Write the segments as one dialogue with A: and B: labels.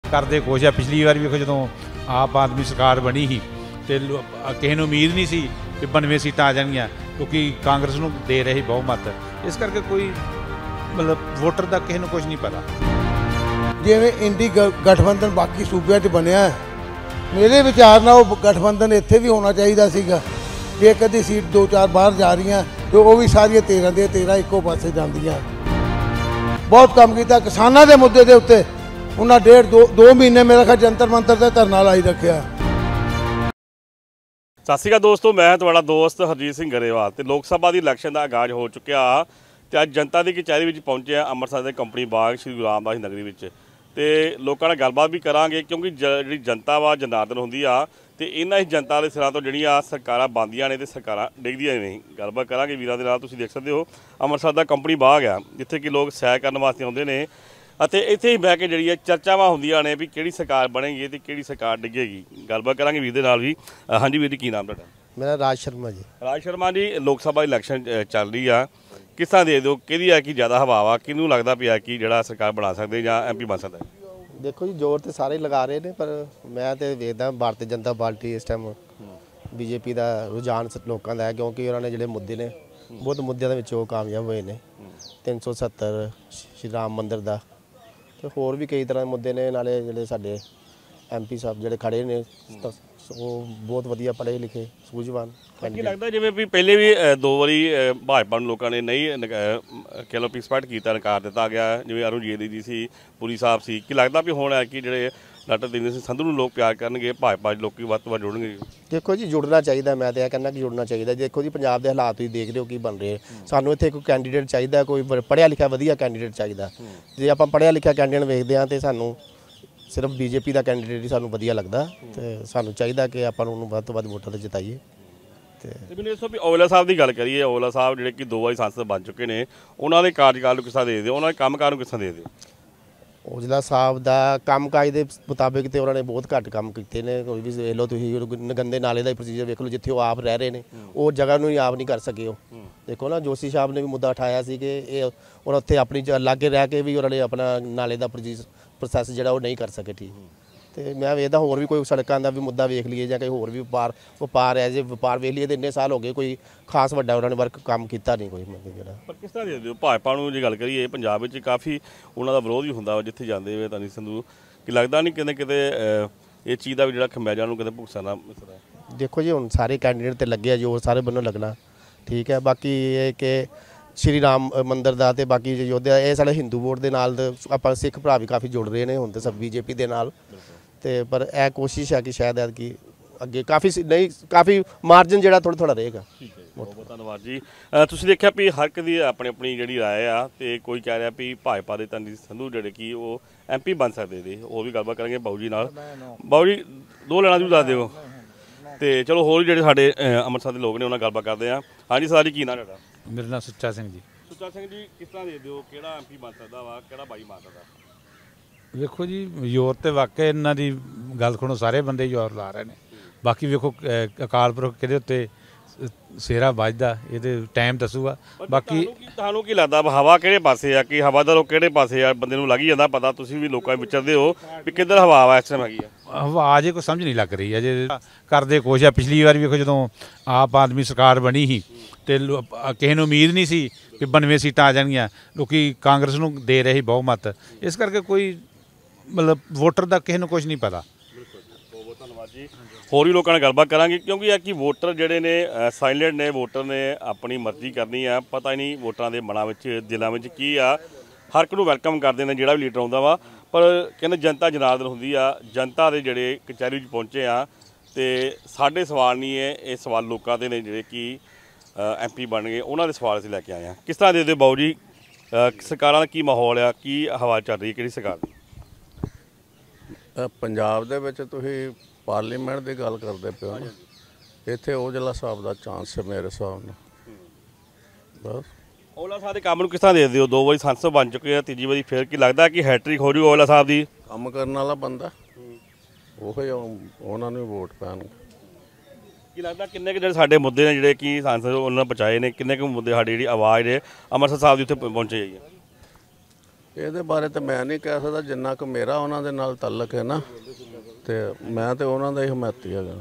A: करते कुछ है। पिछली बार भी जो आप आदमी सरकार बनी ही तो किसी ने उम्मीद नहीं सी कि 92 सीटां आ जाएंगियां, क्योंकि कांग्रेस नूं दे रही बहुमत। इस करके कोई मतलब वोटर का किसी को कुछ नहीं पता।
B: जिवें इंडी गठबंधन बाकी सूबे बनया है, मेरे विचार नाल वो गठबंधन इत्थे भी होना चाहिए सीगा। जे कदी सीट 2-4 बाहर जा रही हैं तो वो भी सारियां 13 दे 13 इक्को पासे जांदियां। बहुत काम किया किसानों के मुद्दे के उत्ते। उन्हें 1.5-2 महीने मेरा ख्याल जंतर मंतर से धरना लाई रखा।
C: सत श्री अकाल दोस्तों, मैं तुहाडा दोस्त हरजीत सिंह गरेवाल। तो लोक सभा की इलैक्शन का आगाज़ हो चुकिया तो अज जनता की कचहरी में पहुंचे अमृतसर के कंपनी बाग श्री गुरु रामदास नगरी में। तो लोगों नाल गलबात भी करांगे, क्योंकि जी जनता वा जनार्दन होंदी आ तो इन्हां ही जनता के सिरां तो जिहड़ियां सरकारां बनदियां ने ते सरकारां डिगदियां नहीं। गलबात करांगे वीरां दे नाल। तुसीं देख सकते हो अमृतसर का कंपनी बाग आ, जिथे कि लोग सैर करने वास्ते आउंदे ने ਅਤੇ ਇੱਥੇ ਹੀ ਬਹਿ ਕੇ ਜਿਹੜੀ ਚਰਚਾਵਾਂ ਹੁੰਦੀਆਂ ਨੇ ਵੀ ਕਿਹੜੀ ਸਰਕਾਰ ਬਣੇਗੀ ਤੇ ਕਿਹੜੀ ਸਰਕਾਰ ਡਿੱਗੇਗੀ। ਗੱਲਬਾਤ ਕਰਾਂਗੇ ਵੀਰ ਦੇ ਨਾਲ ਵੀ। ਹਾਂਜੀ ਵੀਰ ਜੀ, ਕੀ ਨਾਮ ਤੁਹਾਡਾ?
B: ਮੇਰਾ ਰਾਜ ਸ਼ਰਮਾ ਜੀ।
C: ਰਾਜ ਸ਼ਰਮਾ ਜੀ, ਲੋਕ ਸਭਾ ਇਲੈਕਸ਼ਨ ਚੱਲ ਰਹੀ ਆ, ਕਿਸ ਤਰ੍ਹਾਂ ਦੇ ਦਿਓ ਕਿਹਦੀ ਆ ਕਿ ਜ਼ਿਆਦਾ ਹਵਾ ਵਾ, ਕਿਹਨੂੰ ਲੱਗਦਾ ਪਿਆ ਕਿ ਜਿਹੜਾ ਸਰਕਾਰ ਬਣਾ ਸਕਦੇ ਜਾਂ ਐਮਪੀ ਬਣ ਸਕਦਾ?
D: ਦੇਖੋ ਜੀ, ਜ਼ੋਰ ਤੇ ਸਾਰੇ ਲਗਾ ਰਹੇ ਨੇ, ਪਰ ਮੈਂ ਤੇ ਵੇਖਦਾ ਭਾਰਤੀ ਜਨਤਾ ਪਾਰਟੀ ਇਸ ਟਾਈਮ ਬੀਜੇਪੀ ਦਾ ਰੁਝਾਨ ਲੋਕਾਂ ਦਾ ਹੈ, ਕਿਉਂਕਿ ਉਹਨਾਂ ਨੇ ਜਿਹੜੇ ਮੁੱਦੇ ਨੇ ਬਹੁਤ ਮੁੱਦਿਆਂ ਦੇ ਵਿੱਚ ਉਹ ਕਾਮਯਾਬ ਹੋਏ ਨੇ। 370 ਸ਼੍ਰੀ ਰਾਮ ਮੰਦਿਰ ਦਾ ਤੇ ਹੋਰ ਵੀ ਕਈ ਤਰ੍ਹਾਂ ਦੇ ਮੁੱਦੇ ਨੇ। ਨਾਲੇ ਜਿਹੜੇ ਸਾਡੇ ਐਮਪੀ ਸਾਹਿਬ ਜਿਹੜੇ ਖੜੇ ਨੇ ਉਹ ਬਹੁਤ ਵਧੀਆ ਪੜ੍ਹੇ ਲਿਖੇ ਸੂਝਵਾਨ।
C: ਕੀ ਲੱਗਦਾ ਜਿਵੇਂ ਵੀ ਪਹਿਲੇ ਵੀ 2 ਵਾਰੀ ਭਾਜਪਾ ਨੂੰ ਲੋਕਾਂ ਨੇ ਨਹੀਂ ਕਹਿ ਲਓ ਪਿਸਪਾਟ ਕੀਤਾ, ਨਕਾਰ ਦਿੱਤਾ ਗਿਆ, ਜਿਵੇਂ ਅਰੁਣ ਜੇਤਲੀ ਜੀ ਸੀ, ਪੁਰੀ ਸਾਹਿਬ ਸੀ। ਕੀ ਲੱਗਦਾ ਵੀ ਹੁਣ ਹੈ ਕਿ ਜਿਹੜੇ ਡਾਕਟਰ ਦਿਨੇਸ਼ ਸਿੰਘ ਸੰਧੂ ਨੂੰ ਲੋਕ ਪਿਆਰ ਕਰਨਗੇ, ਭਾਜਪਾ ਦੇ ਲੋਕੀ ਵੱਧ ਤੋਂ ਵੱਧ ਜੁੜਨਗੇ?
D: ਦੇਖੋ ਜੀ, ਜੁੜਨਾ ਚਾਹੀਦਾ। ਮੈਂ ਤਾਂ ਇਹ ਕਹਿੰਦਾ ਕਿ ਜੁੜਨਾ ਚਾਹੀਦਾ। ਦੇਖੋ ਜੀ, ਪੰਜਾਬ ਦੇ ਹਾਲਾਤ ਤੁਸੀਂ ਦੇਖ ਰਹੇ ਹੋ ਕੀ ਬਣ ਰਹੇ। ਸਾਨੂੰ ਇੱਥੇ ਕੋਈ ਕੈਂਡੀਡੇਟ ਚਾਹੀਦਾ, ਕੋਈ ਪੜ੍ਹਿਆ ਲਿਖਿਆ ਵਧੀਆ ਕੈਂਡੀਡੇਟ ਚਾਹੀਦਾ। ਜੇ ਆਪਾਂ ਪੜ੍ਹਿਆ ਲਿਖਿਆ ਕੈਂਡੀਡੇਟ ਵੇਖਦੇ ਹਾਂ ਤਾਂ ਸਾਨੂੰ ਸਿਰਫ ਬੀਜੇਪੀ ਦਾ ਕੈਂਡੀਡੇਟ ਹੀ ਸਾਨੂੰ ਵਧੀਆ ਲੱਗਦਾ। ਤੇ ਸਾਨੂੰ ਚਾਹੀਦਾ ਕਿ ਆਪਾਂ ਨੂੰ ਉਹਨੂੰ ਵੱਧ ਤੋਂ ਵੱਧ ਵੋਟਾਂ 'ਤੇ ਜਿਤਾਈਏ। ਤੇ
C: ਮੈਨੂੰ ਇਸ ਤੋਂ ਵੀ ਔਜਲਾ ਸਾਹਿਬ ਦੀ ਗੱਲ ਕਰੀਏ। ਔਜਲਾ ਸਾਹਿਬ ਜਿਹੜੇ ਕਿ 2 ਵਾਰੀ ਸੰਸਦ ਬਣ ਚੁੱਕੇ ਨੇ, ਉਹਨਾਂ ਦੇ ਕਾਰਜਕਾਲ ਨੂੰ ਕਿਸ ਤਰ੍ਹਾਂ ਦੇ ਦਿਓ, ਉਹਨਾਂ ਦੇ ਕੰਮਕਾਰ ਨੂੰ ਕਿਸ ਤਰ੍ਹਾਂ ਦੇ ਦਿਓ?
D: ਔਜਲਾ ਸਾਹਿਬ ਦਾ ਕੰਮਕਾਜ ਦੇ ਮੁਤਾਬਿਕ ਤੇ ਉਹਨਾਂ ਨੇ ਬਹੁਤ ਘੱਟ ਕੰਮ ਕੀਤੇ ਨੇ। ਕੋਈ ਵੀ ਵੇਖ ਲਓ ਤੁਸੀਂ, ਗੰਦੇ ਨਾਲੇ ਦਾ ਪ੍ਰੋਸੀਜਰ ਵੇਖ ਲਓ, ਜਿੱਥੇ ਉਹ ਆਪ ਰਹਿ ਰਹੇ ਨੇ ਉਹ ਜਗ੍ਹਾ ਨੂੰ ਹੀ ਆਪ ਨਹੀਂ ਕਰ ਸਕੇ। ਉਹ ਦੇਖੋ ਨਾ, ਜੋਸ਼ੀ ਸਾਹਿਬ ਨੇ ਵੀ ਮੁੱਦਾ ਉਠਾਇਆ ਸੀ ਕਿ ਇਹ ਉਹਨਾਂ ਉੱਥੇ ਆਪਣੀ ਲਾਗੇ ਰਹਿ ਕੇ ਵੀ ਉਹਨਾਂ ਨੇ ਆਪਣਾ ਨਾਲੇ ਦਾ ਪ੍ਰੋਸੈਸ ਜਿਹੜਾ ਉਹ ਨਹੀਂ ਕਰ ਸਕੇ ਠੀਕ। ਤੇ ਮੈਂ ਵੇਖਦਾ ਹੋਰ ਵੀ ਕੋਈ ਸੜਕਾਂ ਦਾ ਵੀ ਮੁੱਦਾ ਵੇਖ ਲਈਏ ਜਾਂ ਕੋਈ ਹੋਰ ਵੀ ਵਪਾਰ ਹੈ, ਜੇ ਵਪਾਰ ਵੇਖ ਲਈਏ ਤਾਂ ਇੰਨੇ ਸਾਲ ਹੋ ਗਏ ਕੋਈ ਖਾਸ ਵੱਡਾ ਉਹਨਾਂ ਨੇ ਵਰਕ ਕੰਮ ਕੀਤਾ ਨਹੀਂ ਕੋਈ ਜਿਹੜਾ।
C: ਪਰ ਕਿਸ ਤਰ੍ਹਾਂ ਦੇ ਦਿਓ ਭਾਜਪਾ ਨੂੰ ਜੇ ਗੱਲ ਕਰੀਏ, ਪੰਜਾਬ ਵਿੱਚ ਕਾਫੀ ਉਹਨਾਂ ਦਾ ਵਿਰੋਧ ਵੀ ਹੁੰਦਾ ਵਾ ਜਿੱਥੇ ਜਾਂਦੇ ਹੋਏ ਤਾਂ ਨਹੀਂ ਸੰਧੂ। ਕਿ ਲੱਗਦਾ ਨਹੀਂ ਕਿਤੇ ਕਿਤੇ ਇਹ ਚੀਜ਼ ਦਾ ਵੀ ਜਿਹੜਾ ਖਮਿਆਜਾ ਨੂੰ ਕਿਤੇ ਭੁਗਤਣਾ?
D: ਦੇਖੋ ਜੀ, ਹੁਣ ਸਾਰੇ ਕੈਂਡੀਡੇਟ ਤੇ ਲੱਗੇ ਆ, ਜੋ ਸਾਰੇ ਬੰਨੋਂ ਲੱਗਣਾ ਠੀਕ ਹੈ। ਬਾਕੀ ਇਹ ਕਿ ਸ਼੍ਰੀ ਰਾਮ ਮੰਦਿਰ ਦਾ ਤੇ ਬਾਕੀ ਯੋਧਿਆ ਇਹ ਸਾਡੇ ਹਿੰਦੂ ਵੋਟ ਦੇ ਨਾਲ ਆਪਾਂ ਸਿੱਖ ਭਰਾ ਵੀ ਕਾਫੀ ਜੁੜ ਰਹੇ ਨੇ ਹੁਣ ਤਾਂ ਸਭ ਬੀਜੇਪੀ ਦੇ ਨਾਲ। ਤੇ ਪਰ ਇਹ ਕੋਸ਼ਿਸ਼ ਹੈ ਕਿ ਸ਼ਾਇਦ ਐਤਕੀ ਅੱਗੇ ਕਾਫੀ ਨਹੀਂ ਕਾਫੀ ਮਾਰਜਨ ਜਿਹੜਾ ਥੋੜਾ ਰਹੇਗਾ।
C: ਬਹੁਤ ਬਹੁਤ ਧੰਨਵਾਦ ਜੀ। ਤੁਸੀਂ ਦੇਖਿਆ ਵੀ ਹਰ ਇੱਕ ਦੀ ਆਪਣੀ ਆਪਣੀ ਜਿਹੜੀ ਰਾਏ ਆ, ਤੇ ਕੋਈ ਕਹਿ ਰਿਹਾ ਵੀ ਭਾਜਪਾ ਦੇ ਧਰਮਜੀਤ ਸੰਧੂ ਜਿਹੜੇ ਕਿ ਉਹ ਐਮਪੀ ਬਣ ਸਕਦੇ ਨੇ। ਉਹ ਵੀ ਗੱਲਬਾਤ ਕਰਾਂਗੇ ਬਾਊ ਜੀ ਨਾਲ। ਬਾਊ ਜੀ, 2 ਲੈਣਾ ਵੀ ਦੱਸ ਦਿਓ। ਤੇ ਚਲੋ ਹੋਰ ਜਿਹੜੇ ਸਾਡੇ ਅੰਮ੍ਰਿਤਸਰ ਦੇ ਲੋਕ ਨੇ ਉਹਨਾਂ ਨਾਲ ਗੱਲਬਾਤ ਕਰਦੇ ਆ। ਹਾਂਜੀ ਸਰ ਜੀ, ਕੀ ਨਾਂ ਤੁਹਾਡਾ?
A: मेरा नाम सुच्चा सिंह जी।
C: ਸੁੱਚਾ ਸਿੰਘ ਜੀ, ਕਿਸ ਤਰ੍ਹਾਂ ਦੇ ਦਿਓ ਕਿਹੜਾ ਐਮਪੀ ਬਣ ਸਕਦਾ ਵਾ, ਕਿਹੜਾ ਬਾਈ ਬਣ ਸਕਦਾ?
A: ਵੇਖੋ ਜੀ, ਜ਼ੋਰ ਤੇ ਵਾਕਿਆ ਇਹਨਾਂ ਦੀ ਗੱਲ ਸੁਣੋ, ਸਾਰੇ ਬੰਦੇ ਜ਼ੋਰ ਲਾ ਰਹੇ ਨੇ। ਬਾਕੀ ਵੇਖੋ ਅਕਾਲ ਪੁਰਖ ਕਿਹਦੇ ਉੱਤੇ ਸੇਰਾ ਵੱਜਦਾ ਇਹਦੇ ਟਾਈਮ ਦੱਸੂਗਾ। ਬਾਕੀ
C: ਤੁਹਾਨੂੰ ਕੀ ਲੱਗਦਾ ਹਵਾ ਕਿਹੜੇ ਪਾਸੇ ਆ, ਕਿ ਹਵਾ ਦਾ ਲੋਕ ਕਿਹੜੇ ਪਾਸੇ ਆ? ਬੰਦੇ ਨੂੰ ਲੱਗ ਹੀ ਜਾਂਦਾ ਪਤਾ, ਤੁਸੀਂ ਵੀ ਲੋਕਾਂ ਵਿੱਚ ਵਿਚਰਦੇ ਹੋ ਵੀ ਕਿੱਧਰ ਹਵਾ ਵਾ ਇਸ ਟਾਈਮ ਹੈਗੀ ਆ।
A: ਹਵਾ ਅਜੇ ਕੋਈ ਸਮਝ ਨਹੀਂ ਲੱਗ ਰਹੀ ਅਜੇ ਕਰਦੇ ਕੁਛ ਆ। ਪਿਛਲੀ ਵਾਰ ਵੇਖੋ ਜਦੋਂ ਆਪ ਆਦਮੀ ਸਰਕਾਰ ਬਣੀ ਸੀ ਤੇ ਕਿਸੇ ਨੂੰ ਉਮੀਦ ਨਹੀਂ ਸੀ ਕਿ 92 ਸੀਟਾਂ ਆ ਜਾਣਗੀਆਂ, ਲੋਕੀ ਕਾਂਗਰਸ ਨੂੰ ਦੇ ਰਹੇ ਬਹੁਮਤ। ਇਸ ਕਰਕੇ ਕੋਈ ਮਤਲਬ ਵੋਟਰ ਦਾ ਕਿਸੇ ਨੂੰ ਕੁਛ ਨਹੀਂ ਪਤਾ।
C: ਬਹੁਤ ਬਹੁਤ ਧੰਨਵਾਦ ਜੀ। ਹੋਰ ਵੀ ਲੋਕਾਂ ਨਾਲ ਗੱਲਬਾਤ ਕਰਾਂਗੇ, ਕਿਉਂਕਿ ਇਹ ਕਿ ਵੋਟਰ ਜਿਹੜੇ ਨੇ ਸਾਇਲੈਂਟ ਨੇ। ਵੋਟਰ ਨੇ ਆਪਣੀ ਮਰਜ਼ੀ ਕਰਨੀ ਆ, ਪਤਾ ਹੀ ਨਹੀਂ ਵੋਟਰਾਂ ਦੇ ਮਨਾਂ ਵਿੱਚ ਦਿਲਾਂ ਵਿੱਚ ਕੀ ਆ। ਹਰ ਇੱਕ ਨੂੰ ਵੈਲਕਮ ਕਰਦੇ ਨੇ ਜਿਹੜਾ ਵੀ ਲੀਡਰ ਆਉਂਦਾ ਵਾ, ਪਰ ਕਹਿੰਦੇ ਜਨਤਾ ਜਨਾਰਦਨ ਹੁੰਦੀ ਆ। ਜਨਤਾ ਦੇ ਜਿਹੜੇ ਕਚਹਿਰੀ ਵਿੱਚ ਪਹੁੰਚੇ ਆ ਤੇ ਸਾਡੇ ਸਵਾਲ ਨਹੀਂ ਹੈ, ਇਹ ਸਵਾਲ ਲੋਕਾਂ ਦੇ ਨੇ ਜਿਹੜੇ ਕਿ ਐਮਪੀ ਬਣ ਗਏ, ਉਹਨਾਂ ਦੇ ਸਵਾਲ ਅਸੀਂ ਲੈ ਕੇ ਆਏ ਹਾਂ। ਕਿਸ ਤਰ੍ਹਾਂ ਦੇ ਦਿਓ ਬਾਊ ਜੀ, ਸਰਕਾਰਾਂ ਦਾ ਕੀ ਮਾਹੌਲ ਆ, ਕੀ ਹਵਾ ਚੱਲ ਰਹੀ ਕਿਹੜੀ ਸਰਕਾਰ ਦੀ?
E: ਪੰਜਾਬ ਦੇ ਵਿੱਚ ਤੁਸੀਂ ਪਾਰਲੀਮੈਂਟ ਦੀ ਗੱਲ ਕਰਦੇ ਪਿਓ ਨਾ, ਇੱਥੇ ਔਜਲਾ ਸਾਹਿਬ ਦਾ ਚਾਂਸ ਹੈ ਮੇਰੇ ਹਿਸਾਬ ਨਾਲ। ਬਸ
C: ਔਜਲਾ ਸਾਹਿਬ ਦੇ ਕੰਮ ਨੂੰ ਕਿਸ ਤਰ੍ਹਾਂ ਦੇ ਦਿਓ? 2 ਵਾਰੀ ਸੰਸਦ ਬਣ ਚੁੱਕੇ ਆ, ਤੀਜੀ ਵਾਰੀ ਫਿਰ ਕੀ ਲੱਗਦਾ ਕਿ ਹੈਟ੍ਰਿਕ ਹੋ ਜੂ ਔਜਲਾ ਸਾਹਿਬ ਦੀ?
E: ਕੰਮ ਕਰਨ ਵਾਲਾ ਬੰਦਾ ਉਹੀ ਉਹਨਾਂ ਨੂੰ ਵੋਟ ਪੈਣਗੇ।
C: ਕੀ ਲੱਗਦਾ ਕਿੰਨੇ ਕੁ ਜਿਹੜੇ ਸਾਡੇ ਮੁੱਦੇ ਨੇ ਜਿਹੜੇ ਕਿ ਸੰਸਦ ਉਹਨਾਂ ਨੇ ਪਹੁੰਚਾਏ ਨੇ, ਕਿੰਨੇ ਕੁ ਮੁੱਦੇ ਸਾਡੀ ਜਿਹੜੀ ਆਵਾਜ਼ ਨੇ ਅੰਮ੍ਰਿਤਸਰ ਸਾਹਿਬ ਦੀ ਉੱਥੇ ਪਹੁੰਚੇ ਜਾਈਏ?
E: ਇਹਦੇ ਬਾਰੇ ਤਾਂ ਮੈਂ ਨਹੀਂ ਕਹਿ ਸਕਦਾ, ਜਿੰਨਾ ਕੁ ਮੇਰਾ ਉਹਨਾਂ ਦੇ ਨਾਲ ਤਾਲੁਕ ਹੈ ਨਾ, ਤੇ ਮੈਂ ਤੇ ਉਹਨਾਂ ਦਾ ਹੀ ਹਮਾਇਤੀ ਹੈਗਾ।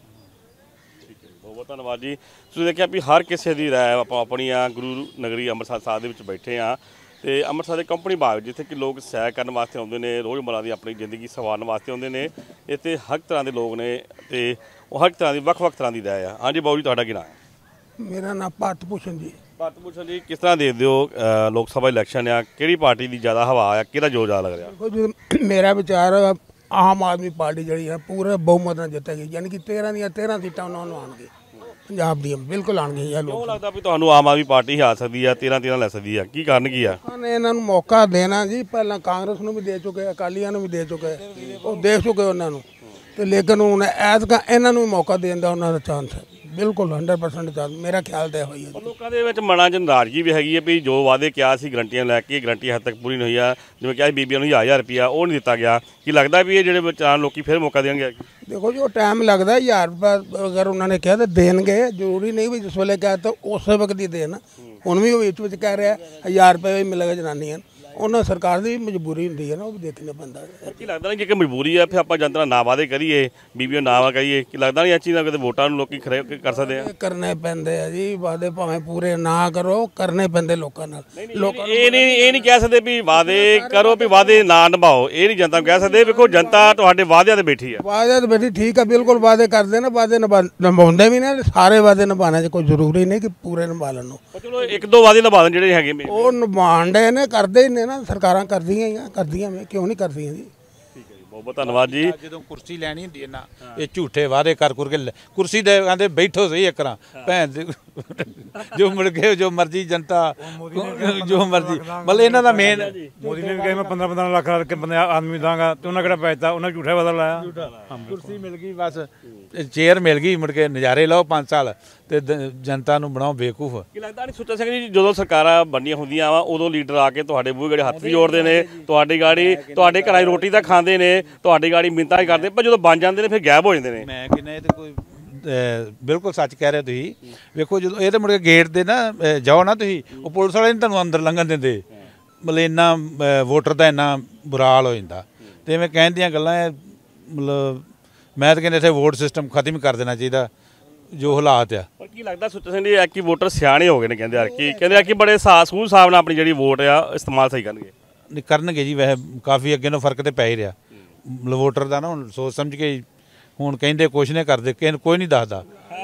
C: ਬਹੁਤ ਧੰਨਵਾਦ ਜੀ। ਤੁਸੀਂ ਦੇਖਿਆ ਵੀ ਹਰ ਕਿਸੇ ਦੀ ਰਾਏ ਆਪਾਂ ਆਪਣੀਆਂ ਗੁਰੂ ਨਗਰੀ ਅੰਮ੍ਰਿਤਸਰ ਸਾਹਿਬ ਦੇ ਵਿੱਚ ਬੈਠੇ ਹਾਂ ਤੇ ਅੰਮ੍ਰਿਤਸਰ ਦੇ ਕੰਪਨੀ ਬਾਗ ਜਿੱਥੇ ਕਿ ਲੋਕ ਸੈਰ ਕਰਨ ਵਾਸਤੇ ਆਉਂਦੇ ਨੇ, ਰੋਜ਼ਮर्रा ਦੀ ਆਪਣੀ ਜ਼ਿੰਦਗੀ ਸਵਾਰਨ ਵਾਸਤੇ ਆਉਂਦੇ ਨੇ। ਇੱਥੇ ਹਰ ਤਰ੍ਹਾਂ ਦੇ ਲੋਕ ਨੇ ਤੇ ਉਹ ਹਰ ਤਰ੍ਹਾਂ ਦੀ ਵੱਖ-ਵੱਖ ਤਰ੍ਹਾਂ ਦੀ ਰਾਏ ਆ। ਹਾਂਜੀ ਬਾਊ ਜੀ, ਤੁਹਾਡਾ ਕੀ ਨਾਮ ਹੈ?
B: ਮੇਰਾ ਨਾਮ ਭਾਰਤ ਭੂਸ਼ਣ ਜੀ।
C: ਭਾਰਤ ਭੂਸ਼ਣ ਜੀ, ਕਿਸ ਤਰ੍ਹਾਂ ਦੇਖਦੇ ਹੋ ਲੋਕ ਸਭਾ ਇਲੈਕਸ਼ਨ ਆ, ਕਿਹੜੀ ਪਾਰਟੀ ਦੀ ਜ਼ਿਆਦਾ ਹਵਾ ਆ, ਕਿਹਦਾ ਜ਼ੋਰ ਜ਼ਿਆਦਾ ਲੱਗ ਰਿਹਾ?
B: ਦੇਖੋ ਜੀ, ਮੇਰਾ ਵਿਚਾਰ ਆਮ ਆਦਮੀ ਪਾਰਟੀ ਜਿਹੜੀ ਹੈ ਪੂਰੇ ਬਹੁਮਤ ਨਾਲ ਜਿੱਤੇਗੀ, ਯਾਨੀ ਕਿ 13 ਦੀਆਂ 13 ਸੀਟਾਂ ਉਹਨਾਂ ਨੂੰ ਆਉਣਗੇ, ਪੰਜਾਬ ਦੀਆਂ ਬਿਲਕੁਲ ਆਉਣਗੀਆਂ।
C: ਕਿਉਂ ਲੱਗਦਾ ਵੀ ਤੁਹਾਨੂੰ ਆਮ ਆਦਮੀ ਪਾਰਟੀ ਆ ਸਕਦੀ ਆ, 13 ਲੈ ਸਕਦੀ ਆ? ਕੀ ਕਾਰਨ ਕੀ ਆ?
B: ਇਹਨਾਂ ਨੂੰ ਮੌਕਾ ਦੇਣਾ ਜੀ, ਪਹਿਲਾਂ ਕਾਂਗਰਸ ਨੂੰ ਵੀ ਦੇ ਚੁੱਕੇ, ਅਕਾਲੀਆਂ ਨੂੰ ਵੀ ਦੇ ਚੁੱਕੇ, ਉਹ ਦੇ ਚੁੱਕੇ ਉਹਨਾਂ ਨੂੰ, ਤੇ ਲੇਕਿਨ ਹੁਣ ਐਤਕਾਂ ਇਹਨਾਂ ਨੂੰ ਮੌਕਾ ਦੇਣ ਦਾ ਉਹਨਾਂ ਦਾ ਚਾਂਸ ਹੈ, ਬਿਲਕੁਲ 100% ਚਾਂਸ ਮੇਰਾ ਖਿਆਲ ਤਾਂ ਹੋਈ ਹੈ।
C: ਲੋਕਾਂ ਦੇ ਵਿੱਚ ਮਨਾਂ 'ਚ ਨਾਰਾਜ਼ਗੀ ਵੀ ਹੈਗੀ ਹੈ ਵੀ ਜੋ ਵਾਅਦੇ ਕਿਹਾ ਸੀ ਗਰੰਟੀਆਂ ਲੈ ਕੇ, ਗਰੰਟੀ ਹੱਦ ਤੱਕ ਪੂਰੀ ਨਹੀਂ ਹੋਈ ਆ। ਜਿਵੇਂ ਕਿਹਾ ਬੀਬੀਆਂ ਨੂੰ 1000 ਰੁਪਇਆ ਉਹ ਨਹੀਂ ਦਿੱਤਾ ਗਿਆ। ਕੀ ਲੱਗਦਾ ਵੀ ਇਹ ਜਿਹੜੇ ਵਿਚਾਰ ਲੋਕੀ ਫਿਰ ਮੌਕਾ ਦੇਣਗੇ?
B: ਦੇਖੋ ਜੀ, ਉਹ ਟਾਈਮ ਲੱਗਦਾ, 1000 ਰੁਪਏ ਅਗਰ ਉਹਨਾਂ ਨੇ ਕਿਹਾ ਤਾਂ ਦੇਣਗੇ, ਜ਼ਰੂਰੀ ਨਹੀਂ ਵੀ ਜਿਸ ਵੇਲੇ ਕਿਹਾ ਤਾਂ ਉਸੇ ਵਕਤ ਹੀ ਦੇਣ। ਹੁਣ ਵੀ ਉਹ ਵਿੱਚ ਕਹਿ ਰਿਹਾ 1000 ਰੁਪਏ ਵੀ ਮਿਲੇਗਾ ਜਨਾਨੀਆਂ, ਉਹਨਾਂ ਸਰਕਾਰ ਦੀ ਮਜਬੂਰੀ ਹੁੰਦੀ ਹੈ ਨਾ, ਉਹ ਵੀ ਦੇਖਣਾ ਪੈਂਦਾ।
C: ਕੀ ਲੱਗਦਾ ਨਹੀਂ ਕਿ ਮਜਬੂਰੀ ਆ ਫਿਰ ਆਪਾਂ ਜਨਤਾ ਨਾ ਵਾਅਦੇ ਕਰੀਏ, ਬੀਬੀਆਂ ਨਾ ਕਰੀਏ? ਕੀ ਲੱਗਦਾ ਨਹੀਂ ਇਹ ਚੀਜ਼ ਨਾਲ ਕਿਤੇ ਵੋਟਾਂ ਨੂੰ ਲੋਕੀ ਖਰੇ ਕਰ ਸਕਦੇ ਆ?
B: ਕਰਨੇ ਪੈਂਦੇ ਆ ਜੀ ਵਾਅਦੇ, ਭਾਵੇਂ ਪੂਰੇ ਨਾ ਕਰੋ, ਕਰਨੇ ਪੈਂਦੇ ਲੋਕਾਂ ਨਾਲ।
C: ਇਹ ਨਹੀਂ ਕਹਿ ਸਕਦੇ ਵੀ ਵਾਅਦੇ ਕਰੋ ਵੀ ਵਾਅਦੇ ਨਾ ਨਿਭਾਓ, ਇਹ ਨਹੀਂ ਜਨਤਾ ਨੂੰ ਕਹਿ ਸਕਦੇ। ਵੇਖੋ ਜਨਤਾ ਤੁਹਾਡੇ ਵਾਅਦਿਆਂ ਤੇ ਬੈਠੀ ਆ।
B: ਵਾਅਦੇ ਤੇ ਬੈਠੀ ਠੀਕ ਆ, ਬਿਲਕੁਲ ਵਾਅਦੇ ਕਰਦੇ ਨੇ, ਵਾਅਦੇ ਨਿਭਾਉਂਦੇ ਵੀ ਨੇ, ਸਾਰੇ ਵਾਅਦੇ ਨਿਭਾਉਣੇ 'ਚ ਕੋਈ ਜ਼ਰੂਰੀ ਨਹੀਂ ਕਿ ਪੂਰੇ ਨਿਭਾ ਲੈਣ ਨੂੰ।
C: ਚਲੋ ਇੱਕ ਦੋ ਵਾਅਦੇ ਨਿਭਾ ਦੇਣ ਜਿਹੜੇ ਹੈਗੇ
B: ਉਹ ਨਿਭਾਉਂਦੇ ਨੇ, ਕਰਦੇ ਹੀ ਨੇ ਨਾ, ਸਰਕਾਰਾਂ ਕਰਦੀਆਂ ਹੀ ਆ, ਕਰਦੀਆਂ ਮੈਂ ਕਿਉਂ ਨਹੀਂ ਕਰਦੀਆਂ ਜੀ।
C: ਠੀਕ ਹੈ ਜੀ, ਬਹੁਤ ਬਹੁਤ ਧੰਨਵਾਦ ਜੀ।
A: ਜਦੋਂ ਕੁਰਸੀ ਲੈਣੀ ਹੁੰਦੀ ਹੈ ਨਾ, ਇਹ ਝੂਠੇ ਵਾਅਦੇ ਕਰ ਕੇ ਕੁਰਸੀ ਦੇ ਕਹਿੰਦੇ ਬੈਠੋ ਸਹੀ ਇੱਕ ਰਾਂ ਭੈਣ ਦੇ ਜੋ ਮੁੜ ਕੇ ਜੋ ਮਰਜ਼ੀ ਜਨਤਾ ਜੋ ਮਰਜ਼ੀ, ਮਤਲਬ ਇਹਨਾਂ ਦਾ ਮੇਨ
F: ਮੋਦੀ ਨੇ ਵੀ ਕਿਹਾ ਮੈਂ 15 ਲੱਖ ਕਰਕੇ ਬੰਦੇ ਆਦਮੀ ਦਾਂਗਾ, ਤੇ ਉਹਨਾਂ ਕਿਹੜਾ ਪੈਸਾ, ਉਹਨਾਂ ਝੂਠਾ ਵਾਅਦਾ ਲਾਇਆ।
A: ਕੁਰਸੀ ਮਿਲ ਗਈ, ਬਸ ਚੇਅਰ ਮਿਲ ਗਈ, ਮੁੜ ਕੇ ਨਜ਼ਾਰੇ ਲਓ 5 ਸਾਲ ਤੇ ਜਨਤਾ ਨੂੰ ਬਣਾਓ ਬੇਵਕੂਫ।
C: ਕੀ ਲੱਗਦਾ ਨਹੀਂ ਸੁੱਚਾ ਸਿੰਘ ਜੀ, ਜਦੋਂ ਸਰਕਾਰਾਂ ਬਣੀਆਂ ਹੁੰਦੀਆਂ ਵਾ ਉਦੋਂ ਲੀਡਰ ਆ ਕੇ ਤੁਹਾਡੇ ਬੂਹੇ ਗਾੜੀ ਹੱਥ ਵੀ ਜੋੜਦੇ ਨੇ, ਤੁਹਾਡੀ ਗਾੜੀ ਤੁਹਾਡੇ ਘਰਾਂ ਦੀ ਰੋਟੀ ਤਾਂ ਖਾਂਦੇ ਨੇ, ਤੁਹਾਡੀ ਗਾੜੀ ਮਿੰਨਤਾਂ ਹੀ ਕਰਦੇ, ਪਰ ਜਦੋਂ ਬਣ ਜਾਂਦੇ ਨੇ ਫਿਰ ਗਾਇਬ ਹੋ ਜਾਂਦੇ ਨੇ।
A: ਮੈਂ ਕਹਿੰਦਾ ਇਹ ਤਾਂ ਕੋਈ ਬਿਲਕੁਲ ਸੱਚ ਕਹਿ ਰਹੇ ਤੁਸੀਂ। ਵੇਖੋ ਜਦੋਂ ਇਹ ਤਾਂ ਮੁੜ ਕੇ ਗੇਟ ਦੇ ਨਾ ਜਾਓ ਨਾ ਤੁਸੀਂ, ਉਹ ਪੁਲਿਸ ਵਾਲੇ ਨਹੀਂ ਤੁਹਾਨੂੰ ਅੰਦਰ ਲੰਘਣ ਦਿੰਦੇ, ਮਤਲਬ ਇੰਨਾ ਵੋਟਰ ਦਾ ਇੰਨਾ ਬੁਰਾ ਹਾਲ ਹੋ ਜਾਂਦਾ। ਤੇ ਮੈਂ ਕਹਿਣ ਦੀਆਂ ਗੱਲਾਂ ਮਤਲਬ ਮੈਂ ਤਾਂ ਕਹਿੰਦਾ ਇੱਥੇ ਵੋਟ ਸਿਸਟਮ ਖਤਮ ਕਰ ਦੇਣਾ ਚਾਹੀਦਾ ਜੋ ਹਾਲਾਤ ਆ।
C: ਪਰ ਕੀ ਲੱਗਦਾ ਸੁੱਚਾ ਸਿੰਘ ਜੀ ਐਕੀ ਵੋਟਰ ਸਿਆਣੇ ਹੋ ਗਏ ਨੇ, ਕਹਿੰਦੇ ਆ ਕਿ ਬੜੇ ਸੂਝ ਹਿਸਾਬ ਨਾਲ ਆਪਣੀ ਜਿਹੜੀ ਵੋਟ ਆ ਇਸਤੇਮਾਲ ਸਹੀ ਕਰਨਗੇ?
A: ਨਹੀਂ ਕਰਨਗੇ ਜੀ, ਵੈਸੇ ਕਾਫੀ ਅੱਗੇ ਨੂੰ ਫਰਕ ਤੇ ਪੈ ਹੀ ਰਿਹਾ ਮਤਲਬ ਵੋਟਰ ਦਾ ਨਾ। ਹੁਣ ਸੋਚ ਸਮਝ ਕੇ ਹੁਣ ਕਹਿੰਦੇ ਕੁਛ ਨੇ ਕਰਦੇ, ਕਿਸੇ ਨੂੰ ਕੋਈ ਨਹੀਂ ਦੱਸਦਾ।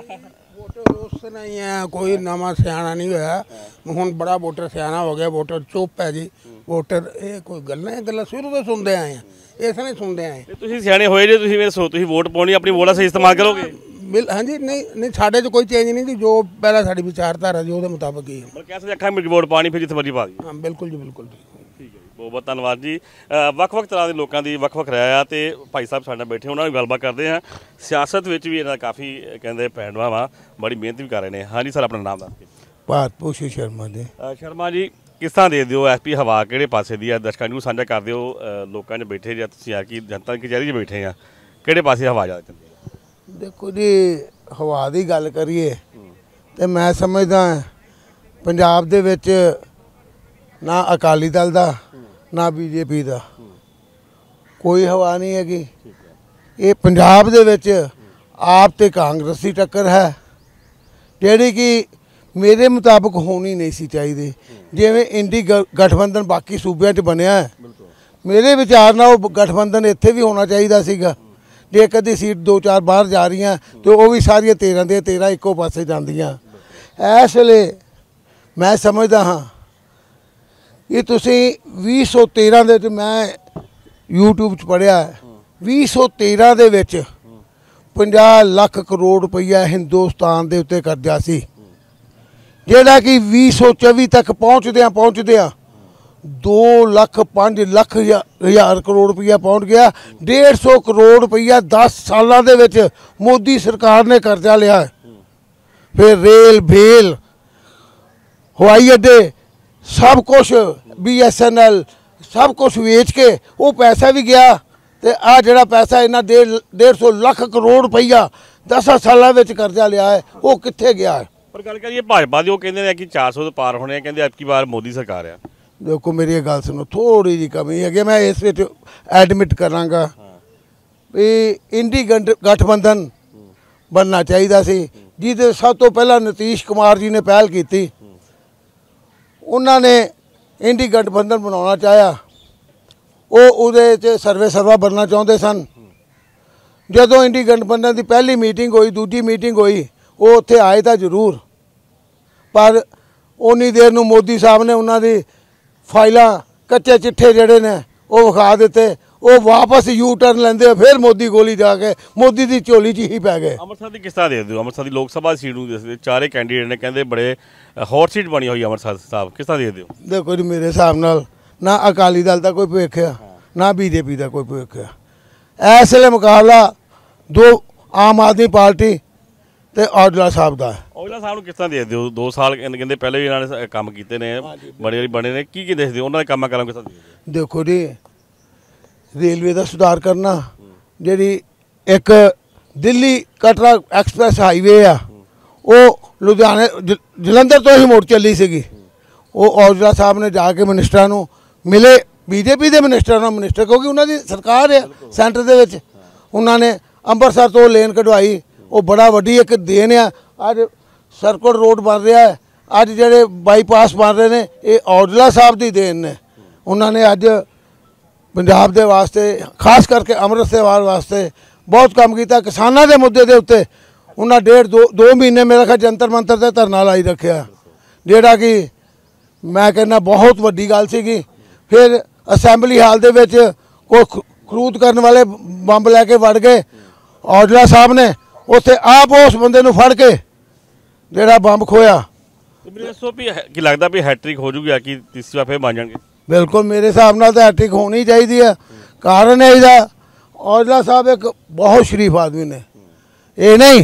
B: ਵੋਟਰ ਉਸ ਨਹੀਂ ਹੈ, ਕੋਈ ਨਵਾਂ ਸਿਆਣਾ ਨਹੀਂ ਹੋਇਆ, ਹੁਣ ਬੜਾ ਵੋਟਰ ਸਿਆਣਾ ਹੋ ਗਿਆ, ਵੋਟਰ ਚੁੱਪ ਹੈ ਜੀ। ਵੋਟਰ ਇਹ ਕੋਈ ਗੱਲਾਂ ਸ਼ੁਰੂ ਤੋਂ ਸੁਣਦੇ ਆਏ ਆ, ਇਸ ਨਹੀਂ ਸੁਣਦੇ ਆਏ।
C: ਤੁਸੀਂ ਸਿਆਣੇ ਹੋਏ ਜੇ, ਤੁਸੀਂ ਵੋਟ ਪਾਉਣੀ, ਆਪਣੀ ਵੋਟ ਦਾ ਸਹੀ ਇਸਤੇਮਾਲ ਕਰੋਗੇ?
B: ਹਾਂਜੀ, ਨਹੀਂ ਸਾਡੇ 'ਚ ਕੋਈ ਚੇਂਜ ਨਹੀਂ ਜੀ, ਜੋ ਪਹਿਲਾਂ ਸਾਡੀ ਵਿਚਾਰਧਾਰਾ ਜੀ ਉਹਦੇ ਮੁਤਾਬਕ ਹੀ ਹੈ।
C: ਕਹਿ ਸਕਦੇ ਅੱਖਾਂ ਵਿੱਚ ਵੋਟ ਪਾਣੀ ਫਿਰ ਜਿੱਥੇ ਮਰਜ਼ੀ ਪਾ ਦੀ।
B: ਹਾਂ ਬਿਲਕੁਲ ਜੀ, ਬਿਲਕੁਲ ਜੀ।
C: ਠੀਕ ਹੈ ਜੀ, ਬਹੁਤ ਬਹੁਤ ਧੰਨਵਾਦ ਜੀ। ਵੱਖ-ਵੱਖ ਤਰ੍ਹਾਂ ਦੇ ਲੋਕਾਂ ਦੀ ਵੱਖ-ਵੱਖ ਰਾਏ ਆ ਤੇ ਭਾਈ ਸਾਹਿਬ ਸਾਡੇ ਨਾਲ ਬੈਠੇ, ਉਹਨਾਂ ਨਾਲ ਗੱਲਬਾਤ ਕਰਦੇ ਹਾਂ। ਸਿਆਸਤ ਵਿੱਚ ਵੀ ਇਹਨਾਂ ਦਾ ਕਾਫੀ ਕਹਿੰਦੇ ਪੈਂਡਵਾ ਵਾ, ਬੜੀ ਮਿਹਨਤ ਵੀ ਕਰ ਰਹੇ ਨੇ। ਹਾਂਜੀ ਸਰ, ਆਪਣਾ ਨਾਮ ਦੱਸ ਕੇ।
B: ਭਾਰਤ ਭੂਸ਼ਣ ਸ਼ਰਮਾ ਜੀ।
C: ਸ਼ਰਮਾ ਜੀ, ਕਿਸ ਤਰ੍ਹਾਂ ਦੇ ਦਿਓ ਐਸਪੀ ਹਵਾ ਕਿਹੜੇ ਪਾਸੇ ਦੀ ਆ? ਦਰਸ਼ਕਾਂ ਨੂੰ ਸਾਂਝਾ ਕਰ ਦਿਓ। ਲੋਕਾਂ 'ਚ ਬੈਠੇ ਜਾਂ ਤੁਸੀਂ ਆ ਕਿ ਜਨਤਾ ਦੀ ਕਚਹਿਰੀ 'ਚ ਬੈਠੇ ਆ, ਕਿਹੜੇ ਪਾਸੇ ਹਵਾ ਜ਼ਿਆਦਾ ਚੱਲਦੀ ਹੈ?
B: ਦੇਖੋ ਜੀ, ਹਵਾ ਦੀ ਗੱਲ ਕਰੀਏ ਤੇ ਮੈਂ ਸਮਝਦਾ ਪੰਜਾਬ ਦੇ ਵਿੱਚ ਨਾ ਅਕਾਲੀ ਦਲ ਦਾ ਨਾ ਬੀਜੇਪੀ ਦਾ ਕੋਈ ਹਵਾ ਨਹੀਂ ਹੈਗੀ। ਇਹ ਪੰਜਾਬ ਦੇ ਵਿੱਚ ਆਪ ਤੇ ਕਾਂਗਰਸ ਦੀ ਟੱਕਰ ਹੈ, ਜਿਹੜੀ ਕਿ ਮੇਰੇ ਮੁਤਾਬਕ ਹੋਣੀ ਨਹੀਂ ਸੀ ਚਾਹੀਦੀ। ਜਿਵੇਂ ਇੰਡੀ ਗਠਬੰਧਨ ਬਾਕੀ ਸੂਬਿਆਂ 'ਚ ਬਣਿਆ ਹੈ, ਮੇਰੇ ਵਿਚਾਰ ਨਾਲ ਉਹ ਗਠਬੰਧਨ ਇੱਥੇ ਵੀ ਹੋਣਾ ਚਾਹੀਦਾ ਸੀਗਾ। ਜੇ ਕਦੀ ਸੀਟ 2-4 ਬਾਹਰ ਜਾ ਰਹੀਆਂ ਤੇ ਉਹ ਵੀ ਸਾਰੀਆਂ 13 ਦੀਆਂ 13 ਇੱਕੋ ਪਾਸੇ ਜਾਂਦੀਆਂ। ਇਸ ਵੇਲੇ ਮੈਂ ਸਮਝਦਾ ਹਾਂ ਇਹ ਤੁਸੀਂ 2013 ਦੇ ਵਿੱਚ ਮੈਂ YouTube 'ਚ ਪੜ੍ਹਿਆ 2013 ਦੇ ਵਿੱਚ 50 ਲੱਖ ਕਰੋੜ ਰੁਪਈਆ ਹਿੰਦੁਸਤਾਨ ਦੇ ਉੱਤੇ ਕਰਜ਼ਾ ਸੀ, ਜਿਹੜਾ ਕਿ 2024 ਤੱਕ ਪਹੁੰਚਦਿਆਂ 2,05,00,000 ਕਰੋੜ ਰੁਪਈਆ ਪਹੁੰਚ ਗਿਆ। 150 ਕਰੋੜ ਰੁਪਈਆ 10 ਸਾਲਾਂ ਦੇ ਵਿੱਚ ਮੋਦੀ ਸਰਕਾਰ ਨੇ ਕਰਜ਼ਾ ਲਿਆ। ਫਿਰ ਰੇਲ ਭੇਲ ਹਵਾਈ ਅੱਡੇ ਸਭ ਕੁਛ BSNL ਸਭ ਕੁਛ ਵੇਚ ਕੇ ਉਹ ਪੈਸਾ ਵੀ ਗਿਆ, ਤੇ ਆ ਜਿਹੜਾ ਪੈਸਾ ਇਹਨਾਂ 150 ਲੱਖ ਕਰੋੜ ਰੁਪਈਆ 10 ਸਾਲਾਂ ਵਿੱਚ ਕਰਜ਼ਾ ਲਿਆ ਹੈ, ਉਹ ਕਿੱਥੇ ਗਿਆ ਹੈ?
C: ਪਰ ਗੱਲ ਕਰੀਏ ਭਾਜਪਾ ਦੀ, ਉਹ ਕਹਿੰਦੇ ਨੇ ਕਿ 400 ਤੋਂ ਪਾਰ ਹੋਣੇ, ਕਹਿੰਦੇ ਐਤਕੀ ਵਾਰ ਮੋਦੀ ਸਰਕਾਰ ਆ।
B: ਦੇਖੋ ਮੇਰੀ ਇਹ ਗੱਲ ਸੁਣੋ, ਥੋੜੀ ਜਿਹੀ ਕਮੀ ਹੈਗੀ, ਮੈਂ ਇਸ ਵਿੱਚ ਐਡਮਿਟ ਕਰਾਂਗਾ ਵੀ ਇੰਡੀ ਗਠਬੰਧਨ ਬਣਨਾ ਚਾਹੀਦਾ ਸੀ, ਜਿਹਦੇ ਸਭ ਤੋਂ ਪਹਿਲਾਂ ਨਿਤੀਸ਼ ਕੁਮਾਰ ਜੀ ਨੇ ਪਹਿਲ ਕੀਤੀ। ਉਹਨਾਂ ਨੇ ਇੰਡੀ ਗਠਬੰਧਨ ਬਣਾਉਣਾ ਚਾਹਿਆ, ਉਹ ਉਹਦੇ 'ਚ ਸਰਵਾ ਬਣਨਾ ਚਾਹੁੰਦੇ ਸਨ। ਜਦੋਂ ਇੰਡੀ ਗਠਬੰਧਨ ਦੀ ਪਹਿਲੀ ਮੀਟਿੰਗ ਹੋਈ, ਦੂਜੀ ਮੀਟਿੰਗ ਹੋਈ, ਉਹ ਉੱਥੇ ਆਏ ਤਾਂ ਜ਼ਰੂਰ, ਪਰ ਉਨੀ ਦੇਰ ਨੂੰ ਮੋਦੀ ਸਾਹਿਬ ਨੇ ਉਹਨਾਂ ਦੀ ਫਾਈਲਾਂ, ਕੱਚੇ ਚਿੱਠੇ ਜਿਹੜੇ ਨੇ ਉਹ ਵਿਖਾ ਦਿੱਤੇ। ਉਹ ਵਾਪਸ ਯੂ ਟਰਨ ਲੈਂਦੇ, ਫਿਰ ਮੋਦੀ ਕੋਲ ਜਾ ਕੇ ਮੋਦੀ ਦੀ ਝੋਲੀ 'ਚ ਹੀ ਪੈ ਗਏ।
C: ਅੰਮ੍ਰਿਤਸਰ ਦੀ ਕਿਸ ਤਰ੍ਹਾਂ ਦੇਖਦੇ ਹੋ? ਅੰਮ੍ਰਿਤਸਰ ਦੀ ਲੋਕ ਸਭਾ ਸੀਟ ਨੂੰ ਦੇਖਦੇ, ਚਾਰੇ ਕੈਂਡੀਡੇਟ ਨੇ ਕਹਿੰਦੇ ਬੜੇ ਹੌਟ ਸੀਟ ਬਣੀ ਹੋਈ ਅੰਮ੍ਰਿਤਸਰ ਸਾਹਿਬ, ਕਿਸ ਤਰ੍ਹਾਂ ਦੇਖਦੇ ਹੋ?
B: ਦੇਖੋ ਜੀ, ਮੇਰੇ ਹਿਸਾਬ ਨਾਲ ਨਾ ਅਕਾਲੀ ਦਲ ਦਾ ਕੋਈ ਭਵਿੱਖ ਆ, ਨਾ ਬੀਜੇਪੀ ਦਾ ਕੋਈ ਭਵਿੱਖ ਆ। ਇਸ ਵੇਲੇ ਮੁਕਾਬਲਾ ਦੋ ਆਮ ਆਦਮੀ ਪਾਰਟੀ ਤੇ ਔਜਲਾ ਸਾਹਿਬ ਦਾ ਹੈ।
C: ਔਜਲਾ ਸਾਹਿਬ ਨੂੰ ਕਿਸ ਤਰ੍ਹਾਂ ਦੇਖਦੇ ਹੋ? 2 ਸਾਲ ਕਹਿੰਦੇ ਪਹਿਲੇ ਵੀ ਇਹਨਾਂ ਨੇ ਕੰਮ ਕੀਤੇ ਨੇ, ਬੜੇ ਵਾਰੀ ਬਣੇ ਨੇ, ਕੀ ਦੇਖਦੇ ਹੋ ਉਹਨਾਂ ਦੇ ਕੰਮਾਂ ਕਾਰਾਂ ਕਿਸ ਤਰ੍ਹਾਂ ਦੇਖਦੇ ਹੋ?
B: ਦੇਖੋ ਜੀ, ਰੇਲਵੇ ਦਾ ਸੁਧਾਰ ਕਰਨਾ, ਜਿਹੜੀ ਇੱਕ ਦਿੱਲੀ ਕਟਰਾ ਐਕਸਪ੍ਰੈਸ ਹਾਈਵੇ ਆ, ਉਹ ਲੁਧਿਆਣੇ ਜਲੰਧਰ ਤੋਂ ਹੀ ਮੁੜ ਚੱਲੀ ਸੀਗੀ। ਉਹ ਔਜਲਾ ਸਾਹਿਬ ਨੇ ਜਾ ਕੇ ਮਿਨਿਸਟਰਾਂ ਨੂੰ ਮਿਲੇ, ਬੀਜੇਪੀ ਦੇ ਮਿਨਿਸਟਰਾਂ ਨੂੰ, ਮਿਨਿਸਟਰ ਕਿਉਂਕਿ ਉਹਨਾਂ ਦੀ ਸਰਕਾਰ ਹੈ ਸੈਂਟਰ ਦੇ ਵਿੱਚ। ਉਹਨਾਂ ਨੇ ਅੰਮ੍ਰਿਤਸਰ ਤੋਂ ਲੇਨ ਕਢਵਾਈ, ਉਹ ਬੜਾ ਵੱਡੀ ਇੱਕ ਦੇਣ ਆ। ਅੱਜ ਸਰਕਲ ਰੋਡ ਬਣ ਰਿਹਾ ਹੈ, ਅੱਜ ਜਿਹੜੇ ਬਾਈਪਾਸ ਬਣ ਰਹੇ ਨੇ, ਇਹ ਔਜਲਾ ਸਾਹਿਬ ਦੀ ਦੇਣ ਨੇ। ਉਹਨਾਂ ਨੇ ਅੱਜ ਪੰਜਾਬ ਦੇ ਵਾਸਤੇ, ਖਾਸ ਕਰਕੇ ਅੰਮ੍ਰਿਤਸਰ ਵਾਸਤੇ ਬਹੁਤ ਕੰਮ ਕੀਤਾ। ਕਿਸਾਨਾਂ ਦੇ ਮੁੱਦੇ ਦੇ ਉੱਤੇ ਉਹਨਾਂ 2 ਮਹੀਨੇ ਮੇਰਾ ਖਿਆਲ ਜੰਤਰ ਮੰਤਰ ਤੇ ਧਰਨਾ ਲਾਈ ਰੱਖਿਆ, ਜਿਹੜਾ ਕਿ ਮੈਂ ਕਹਿੰਦਾ ਬਹੁਤ ਵੱਡੀ ਗੱਲ ਸੀਗੀ। ਫਿਰ ਅਸੈਂਬਲੀ ਹਾਲ ਦੇ ਵਿੱਚ ਕੋਈ ਖਰੂਦ ਕਰਨ ਵਾਲੇ ਬੰਬ ਲੈ ਕੇ ਵੜ ਗਏ, ਔਜਲਾ ਸਾਹਿਬ ਨੇ ਉੱਥੇ ਆਪ ਉਸ ਬੰਦੇ ਨੂੰ ਫੜ ਕੇ ਜਿਹੜਾ ਬੰਬ ਖੋਇਆ।
C: ਮੈਨੂੰ ਦੱਸੋ ਵੀ ਕੀ ਲੱਗਦਾ ਵੀ ਹੈਟ੍ਰਿਕ ਹੋ ਜੂਗੀ ਕਿ ਤੀਸਰੀ ਵਾਰ ਫਿਰ ਬਣ ਜਾਣਗੇ?
B: ਬਿਲਕੁਲ, ਮੇਰੇ ਹਿਸਾਬ ਨਾਲ ਤਾਂ ਹੈਟ੍ਰਿਕ ਹੋਣੀ ਚਾਹੀਦੀ ਹੈ। ਕਾਰਨ ਹੈ ਇਹਦਾ, ਔਜਲਾ ਸਾਹਿਬ ਇੱਕ ਬਹੁਤ ਸ਼ਰੀਫ ਆਦਮੀ ਨੇ, ਇਹ ਨਹੀਂ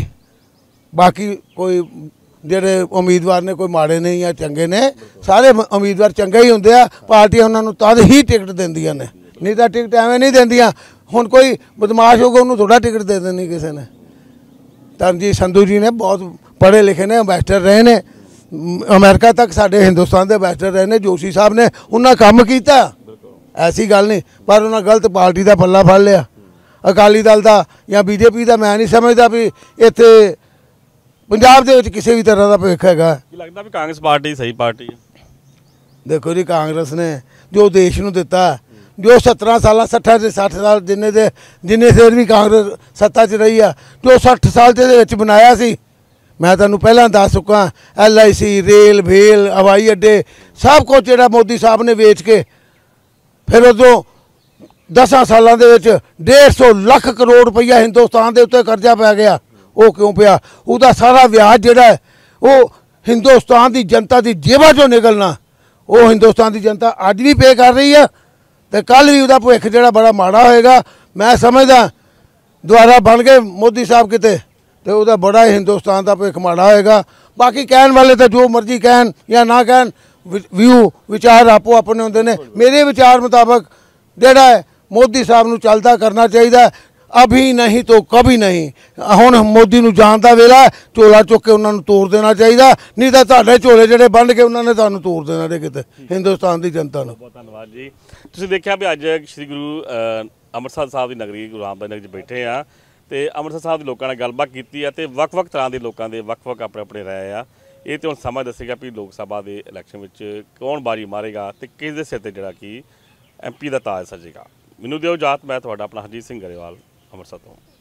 B: ਬਾਕੀ ਕੋਈ ਜਿਹੜੇ ਉਮੀਦਵਾਰ ਨੇ ਕੋਈ ਮਾੜੇ ਨਹੀਂ ਆ, ਚੰਗੇ ਨੇ। ਸਾਰੇ ਉਮੀਦਵਾਰ ਚੰਗੇ ਹੀ ਹੁੰਦੇ ਆ, ਪਾਰਟੀਆਂ ਉਹਨਾਂ ਨੂੰ ਤਦ ਹੀ ਟਿਕਟ ਦਿੰਦੀਆਂ ਨੇ, ਨਹੀਂ ਤਾਂ ਟਿਕਟ ਐਵੇਂ ਨਹੀਂ ਦਿੰਦੀਆਂ। ਹੁਣ ਕੋਈ ਬਦਮਾਸ਼ ਹੋਊਗਾ, ਉਹਨੂੰ ਥੋੜਾ ਟਿਕਟ ਦੇ ਦੇਣੀ ਕਿਸੇ ਨੇ। ਤਰਨਜੀਤ ਸੰਧੂ ਜੀ ਨੇ ਬਹੁਤ ਪੜ੍ਹੇ ਲਿਖੇ ਨੇ, ਅੰਬੈਸਡਰ ਰਹੇ ਨੇ ਅਮਰੀਕਾ ਤੱਕ, ਸਾਡੇ ਹਿੰਦੁਸਤਾਨ ਦੇ ਅੰਬੈਸਡਰ ਰਹੇ ਨੇ। ਜੋਸ਼ੀ ਸਾਹਿਬ ਨੇ ਉਹਨਾਂ ਕੰਮ ਕੀਤਾ, ਐਸੀ ਗੱਲ ਨਹੀਂ, ਪਰ ਉਹਨਾਂ ਗਲਤ ਪਾਰਟੀ ਦਾ ਪੱਲਾ ਫੜ ਲਿਆ, ਅਕਾਲੀ ਦਲ ਦਾ ਜਾਂ ਬੀਜੇਪੀ ਦਾ। ਮੈਂ ਨਹੀਂ ਸਮਝਦਾ ਵੀ ਇੱਥੇ ਪੰਜਾਬ ਦੇ ਵਿੱਚ ਕਿਸੇ ਵੀ ਤਰ੍ਹਾਂ ਦਾ ਭਵਿੱਖ ਹੈਗਾ।
C: ਕੀ ਲੱਗਦਾ ਵੀ ਕਾਂਗਰਸ ਪਾਰਟੀ ਸਹੀ ਪਾਰਟੀ ਹੈ?
B: ਦੇਖੋ ਜੀ, ਕਾਂਗਰਸ ਨੇ ਜੋ ਦੇਸ਼ ਨੂੰ ਦਿੱਤਾ, ਜੋ 17 ਸਾਲਾਂ 60 ਸਾਲ ਜਿੰਨੇ ਦੇਰ ਵੀ ਕਾਂਗਰਸ ਸੱਤਾ 'ਚ ਰਹੀ ਆ, ਜੋ 60 ਸਾਲ ਦੇ ਵਿੱਚ ਬਣਾਇਆ ਸੀ, ਮੈਂ ਤੁਹਾਨੂੰ ਪਹਿਲਾਂ ਦੱਸ ਚੁੱਕਾ। LIC, ਰੇਲ ਭੇਲ, ਹਵਾਈ ਅੱਡੇ, ਸਭ ਕੁਝ ਜਿਹੜਾ ਮੋਦੀ ਸਾਹਿਬ ਨੇ ਵੇਚ ਕੇ, ਫਿਰ ਉਦੋਂ 10 ਸਾਲਾਂ ਦੇ ਵਿੱਚ 150 ਲੱਖ ਕਰੋੜ ਰੁਪਈਆ ਹਿੰਦੁਸਤਾਨ ਦੇ ਉੱਤੇ ਕਰਜ਼ਾ ਪੈ ਗਿਆ। ਉਹ ਕਿਉਂ ਪਿਆ? ਉਹਦਾ ਸਾਰਾ ਵਿਆਜ ਜਿਹੜਾ ਹੈ ਉਹ ਹਿੰਦੁਸਤਾਨ ਦੀ ਜਨਤਾ ਦੀ ਜੇਬਾਂ 'ਚੋਂ ਨਿਕਲਣਾ, ਉਹ ਹਿੰਦੁਸਤਾਨ ਦੀ ਜਨਤਾ ਅੱਜ ਵੀ ਪੇ ਕਰ ਰਹੀ ਆ, ਤੇ ਕੱਲ੍ਹ ਵੀ ਉਹਦਾ ਭਵਿੱਖ ਜਿਹੜਾ ਬੜਾ ਮਾੜਾ ਹੋਏਗਾ। ਮੈਂ ਸਮਝਦਾ ਦੁਬਾਰਾ ਬਣ ਗਏ ਮੋਦੀ ਸਾਹਿਬ ਕਿਤੇ, ਤੇ ਉਹਦਾ ਬੜਾ ਹੀ ਹਿੰਦੁਸਤਾਨ ਦਾ ਭਵਿੱਖ ਮਾੜਾ ਹੋਏਗਾ। ਬਾਕੀ ਕਹਿਣ ਵਾਲੇ ਤਾਂ ਜੋ ਮਰਜ਼ੀ ਕਹਿਣ ਜਾਂ ਨਾ ਕਹਿਣ, ਵਿਚਾਰ ਆਪੋ ਆਪਣੇ ਹੁੰਦੇ ਨੇ। ਮੇਰੇ ਵਿਚਾਰ ਮੁਤਾਬਕ ਜਿਹੜਾ ਹੈ ਮੋਦੀ ਸਾਹਿਬ ਨੂੰ ਚੱਲਦਾ ਕਰਨਾ ਚਾਹੀਦਾ, ਅਭੀ ਨਹੀਂ ਤੋਂ ਕभी ਨਹੀਂ। ਹੁਣ ਮੋਦੀ ਨੂੰ ਜਾਣ ਦਾ ਵੇਲਾ, ਝੋਲਾ ਚੁੱਕ ਕੇ ਉਹਨਾਂ ਨੂੰ ਤੋੜ ਦੇਣਾ ਚਾਹੀਦਾ, ਨਹੀਂ ਤਾਂ ਤੁਹਾਡੇ ਝੋਲੇ ਜਿਹੜੇ ਵੰਡ ਕੇ ਉਹਨਾਂ ਨੇ ਤੁਹਾਨੂੰ ਤੋੜ ਦੇਣਾ ਨੇ ਕਿਤੇ ਹਿੰਦੁਸਤਾਨ ਦੀ ਜਨਤਾ ਨੂੰ।
C: ਬਹੁਤ ਧੰਨਵਾਦ ਜੀ। ਤੁਸੀਂ ਦੇਖਿਆ ਵੀ ਅੱਜ ਸ਼੍ਰੀ ਗੁਰੂ ਅੰਮ੍ਰਿਤਸਰ ਸਾਹਿਬ ਦੀ ਨਗਰੀ, ਗੁਰੂ ਰਾਮਦਾਸ ਨਗਰ 'ਚ ਬੈਠੇ ਆ, ਤੇ ਅੰਮ੍ਰਿਤਸਰ ਸਾਹਿਬ ਦੇ ਲੋਕਾਂ ਨਾਲ ਗੱਲਬਾਤ ਕੀਤੀ ਆ, ਤੇ ਵੱਖ-ਵੱਖ ਤਰ੍ਹਾਂ ਦੇ ਲੋਕਾਂ ਦੇ ਵੱਖ-ਵੱਖ ਆਪਣੇ ਰਾਏ ਆ। ਇਹ ਤੇ ਹੁਣ ਸਮਾਂ ਦੱਸੇਗਾ ਵੀ ਲੋਕ ਸਭਾ ਦੇ ਇਲੈਕਸ਼ਨ ਵਿੱਚ ਕੌਣ ਬਾਜੀ ਮਾਰੇਗਾ ਤੇ ਕਿਸ ਦੇ ਸਿਰ ਤੇ ਜਿਹੜਾ ਕਿ MP ਦਾ ਤਾਜ ਸਜੇਗਾ। ਮੈਨੂੰ ਦਿਓ ਇਜਾਜ਼ਤ, ਮੈਂ ਤੁਹਾਡਾ ਆਪਣਾ ਹਰਜੀਤ ਸਿੰਘ ਗਰੇਵਾਲ ਅੰਮ੍ਰਿਤਸਰ ਤੋਂ।